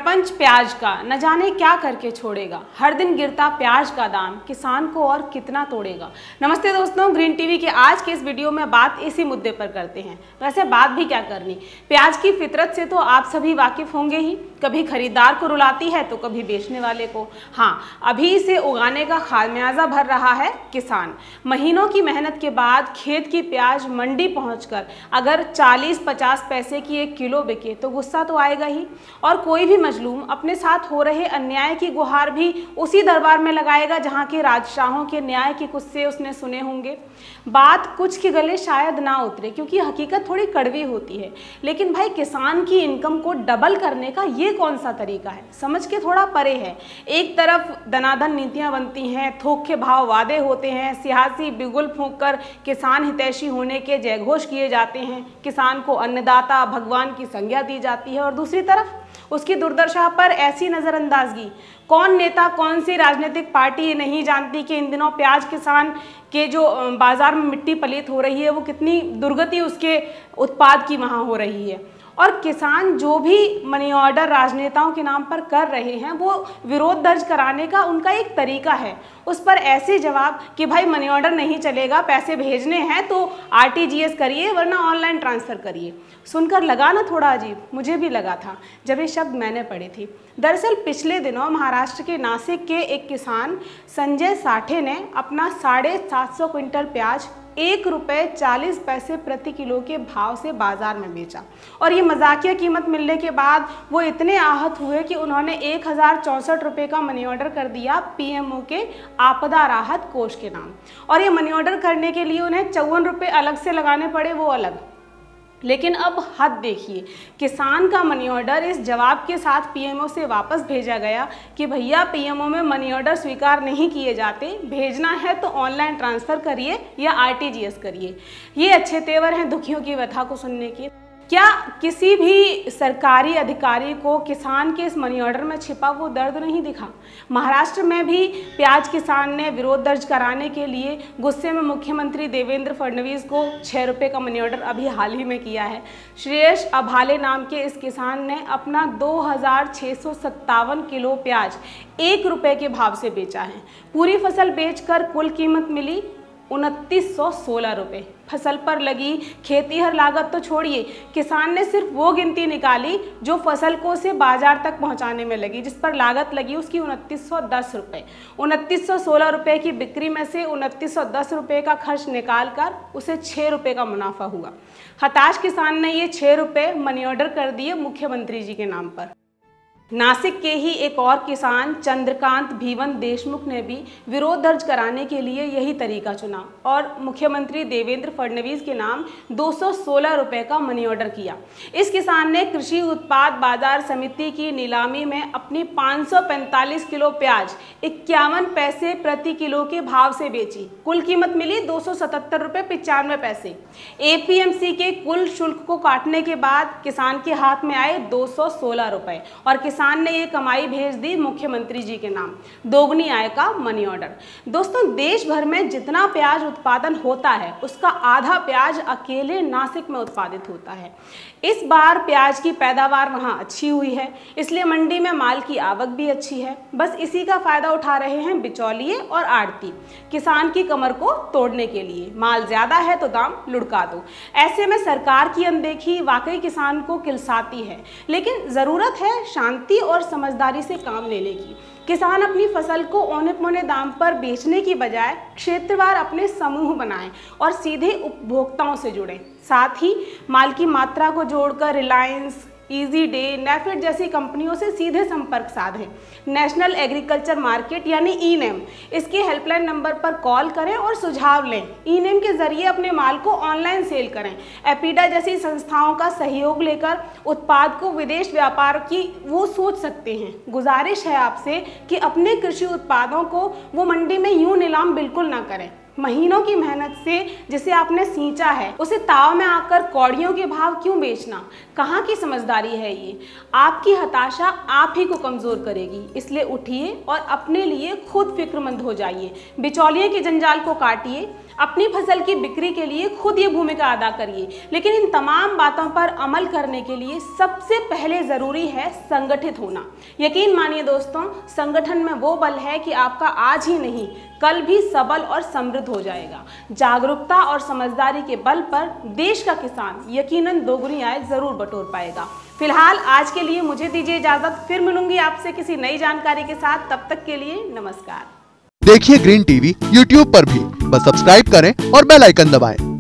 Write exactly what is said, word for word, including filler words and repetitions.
सरपंच प्याज का न जाने क्या करके छोड़ेगा, हर दिन गिरता प्याज का दाम, किसान को और कितना तोड़ेगा। नमस्ते दोस्तों, ग्रीन टीवी के आज के इस वीडियो में बात इसी मुद्दे पर करते हैं। वैसे बात भी क्या करनी, प्याज की फितरत से तो आप सभी वाकिफ होंगे ही। कभी खरीदार को रुलाती है तो कभी बेचने वाले को। हाँ, अभी इसे उगाने का खामियाजा भर रहा है किसान। महीनों की मेहनत के बाद खेत की प्याज मंडी पहुंचकर अगर चालीस पचास पैसे की एक किलो बिके तो गुस्सा तो आएगा ही, और कोई भी मजलूम अपने साथ हो रहे अन्याय की गुहार भी उसी दरबार में लगाएगा जहां के राजशाहों के न्याय के कुस्से उसने सुने होंगे। बात कुछ के गले शायद ना उतरे क्योंकि हकीकत थोड़ी कड़वी होती है, लेकिन भाई किसान की इनकम को डबल करने का ये कौन सा तरीका है, समझ के थोड़ा परे है। एक तरफ दनादन नीतियां बनती हैं, थोक के भाव वादे होते हैं, सियासी बिगुल फूंक कर किसान हितैषी होने के जयघोष किए जाते हैं, किसान को अन्नदाता भगवान की संज्ञा दी जाती है, और दूसरी तरफ उसकी दुर्दशा पर ऐसी नज़रअंदाजगी। कौन नेता कौन सी राजनीतिक पार्टी नहीं जानती कि इन दिनों प्याज किसान के जो बाजार में मिट्टी पलीत हो रही है वो कितनी दुर्गति उसके उत्पाद की वहाँ हो रही है। और किसान जो भी मनी ऑर्डर राजनेताओं के नाम पर कर रहे हैं वो विरोध दर्ज कराने का उनका एक तरीका है। उस पर ऐसे जवाब कि भाई मनी ऑर्डर नहीं चलेगा, पैसे भेजने हैं तो आर टी जी एस करिए वरना ऑनलाइन ट्रांसफ़र करिए, सुनकर लगा ना थोड़ा अजीब। मुझे भी लगा था जब ये शब्द मैंने पढ़े थे। दरअसल पिछले दिनों महाराष्ट्र के नासिक के एक किसान संजय साठे ने अपना साढ़े सात सौ क्विंटल प्याज एक रुपये चालीस पैसे प्रति किलो के भाव से बाजार में बेचा, और ये मजाकिया कीमत मिलने के बाद वो इतने आहत हुए कि उन्होंने एक हज़ार चौंसठ रुपये का मनी ऑर्डर कर दिया पी एम ओ के आपदा राहत कोष के नाम। और ये मनी ऑर्डर करने के लिए उन्हें चौवन रुपये अलग से लगाने पड़े, वो अलग। लेकिन अब हद देखिए, किसान का मनी ऑर्डर इस जवाब के साथ पी एम ओ से वापस भेजा गया कि भैया पी एम ओ में मनी ऑर्डर स्वीकार नहीं किए जाते, भेजना है तो ऑनलाइन ट्रांसफ़र करिए या आर टी जी एस करिए। ये अच्छे तेवर हैं दुखियों की व्यथा को सुनने के। क्या किसी भी सरकारी अधिकारी को किसान के इस मनी ऑर्डर में छिपा वो दर्द नहीं दिखा? महाराष्ट्र में भी प्याज किसान ने विरोध दर्ज कराने के लिए गुस्से में मुख्यमंत्री देवेंद्र फडणवीस को छः रुपये का मनी ऑर्डर अभी हाल ही में किया है। श्रेयस अभाले नाम के इस किसान ने अपना दो हज़ार छः सौ सत्तावन किलो प्याज एक रुपये के भाव से बेचा है। पूरी फसल बेचकर कुल कीमत मिली उनतीस सौ सोलह रुपये। फसल पर लगी खेती हर लागत तो छोड़िए, किसान ने सिर्फ वो गिनती निकाली जो फसल को से बाजार तक पहुंचाने में लगी, जिस पर लागत लगी उसकी उनतीस सौ दस रुपये। उनतीस सौ सोलह रुपये की बिक्री में से उनतीस सौ दस रुपये का खर्च निकाल कर उसे छः रुपये का मुनाफा हुआ। हताश किसान ने ये छः रुपये मनी ऑर्डर कर दिए मुख्यमंत्री जी के नाम पर। नासिक के ही एक और किसान चंद्रकांत भीवन देशमुख ने भी विरोध दर्ज कराने के लिए यही तरीका चुना और मुख्यमंत्री देवेंद्र फडणवीस के नाम दो सौ सोलह रुपये का मनी ऑर्डर किया। इस किसान ने कृषि उत्पाद बाजार समिति की नीलामी में अपनी पाँच सौ पैंतालीस किलो प्याज इक्यावन पैसे प्रति किलो के भाव से बेची। कुल कीमत मिली दो सौ सतहत्तर रुपये पचानवे पैसे। ए पी एम सी के कुल शुल्क को काटने के बाद किसान के हाथ में आए दो सौ सोलह रुपये, और किसान ने ये कमाई भेज दी मुख्यमंत्री जी के नाम, दोगुनी आय का मनी ऑर्डर। दोस्तों, देश भर में जितना प्याज उत्पादन होता है उसका आधा प्याज अकेले नासिक में उत्पादित होता है। इस बार प्याज की पैदावार वहाँ अच्छी हुई है, इसलिए मंडी में माल की आवक भी अच्छी है। बस इसी का फायदा उठा रहे हैं बिचौलिए और आड़ती, किसान की कमर को तोड़ने के लिए। माल ज्यादा है तो दाम लुढ़का दो। ऐसे में सरकार की अनदेखी वाकई किसान को किलसाती है, लेकिन जरूरत है शांति और समझदारी से काम लेने की। किसान अपनी फसल को औने पौने दाम पर बेचने की बजाय क्षेत्रवार अपने समूह बनाएं और सीधे उपभोक्ताओं से जुड़ें। साथ ही माल की मात्रा को जोड़कर रिलायंस, इजी डे, नेफेड जैसी कंपनियों से सीधे संपर्क साधें। नेशनल एग्रीकल्चर मार्केट यानी ई नेम, इसके हेल्पलाइन नंबर पर कॉल करें और सुझाव लें। ई नेम के जरिए अपने माल को ऑनलाइन सेल करें। एपीडा जैसी संस्थाओं का सहयोग लेकर उत्पाद को विदेश व्यापार की वो सोच सकते हैं। गुजारिश है आपसे कि अपने कृषि उत्पादों को वो मंडी में यूं नीलाम बिल्कुल ना करें। महीनों की मेहनत से जिसे आपने सींचा है उसे ताव में आकर कौड़ियों के भाव क्यों बेचना? कहाँ की समझदारी है ये? आपकी हताशा आप ही को कमज़ोर करेगी, इसलिए उठिए और अपने लिए खुद फिक्रमंद हो जाइए। बिचौलिए के जंजाल को काटिए, अपनी फसल की बिक्री के लिए खुद ये भूमिका अदा करिए। लेकिन इन तमाम बातों पर अमल करने के लिए सबसे पहले ज़रूरी है संगठित होना। यकीन मानिए दोस्तों, संगठन में वो बल है कि आपका आज ही नहीं कल भी सबल और समृद्ध हो जाएगा। जागरूकता और समझदारी के बल पर देश का किसान यकीनन दोगुनी आय जरूर बटोर पाएगा। फिलहाल आज के लिए मुझे दीजिए इजाजत, फिर मिलूंगी आपसे किसी नई जानकारी के साथ। तब तक के लिए नमस्कार। देखिए ग्रीन टीवी यूट्यूब पर भी, बस सब्सक्राइब करें और बेल आइकन दबाएं।